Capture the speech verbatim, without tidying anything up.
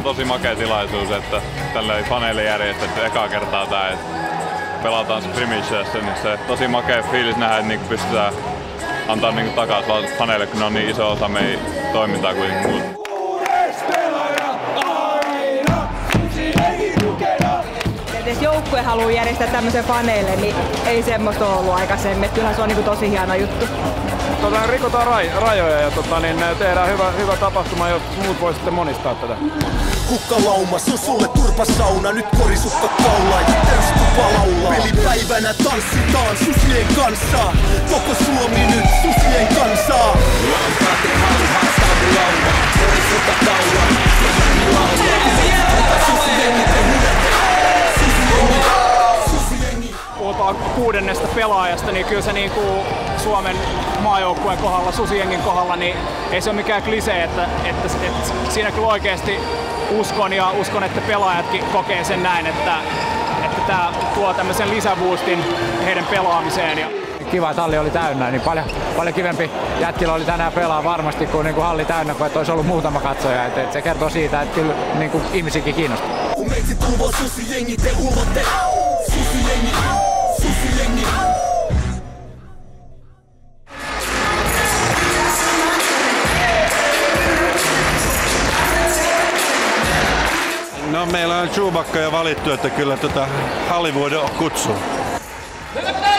tosi makea tilaisuus, että tälle faneille järjestetty ekaa kertaa tää, että pelataan scrimmageissa, niin se tosi makea fiilis nähdä, että niinku pystytään antaa niinku takaisin faneille, kun ne on niin iso osa meidän toimintaa kuitenkin muuta. Jos joukkue haluaa järjestää tämmöisen faneille, niin ei semmoista ollut aikaisemmin. Kyllähän se on niin tosi hieno juttu. Tota, rikotaan raj rajoja ja tota, niin tehdään hyvä, hyvä tapahtuma, jos muut voi sitten monistaa tätä. Kukkalauma, se on sulle turpasauna, nyt korisukka kaulaa ja täystupa laulaa. Pelipäivänä tanssitaan susien kanssa, koko Suomi nyt susien kansaa. Lampaat ja halli haastaa mun lauma, korisukka kaulaa, susien laulaa. Susiengi te huudette, susiengi, susiengi. Puhutaan kuudennesta pelaajasta, niin kyllä se niin kuin Suomen maajoukkueen kohdalla, Susiengin kohdalla, niin ei se ole mikään klisee, että, että, että siinä kyllä oikeasti uskon ja uskon, että pelaajatkin kokee sen näin, että, että tämä tuo tämmöisen lisäboostin heidän pelaamiseen. Ja kiva, että halli oli täynnä, niin paljon, paljon kivempi jätkillä oli tänään pelaa varmasti kuin, niin kuin halli täynnä, kun että olisi ollut muutama katsoja. Että, että se kertoo siitä, että kyllä niin kuin ihmisiäkin kiinnostaa. Kun meitsit ulvoo susijengi, te ulvotte susijengi, susijengi. No meillä on Chewbacca jo valittu, että kyllä tota Hollywood kutsuu.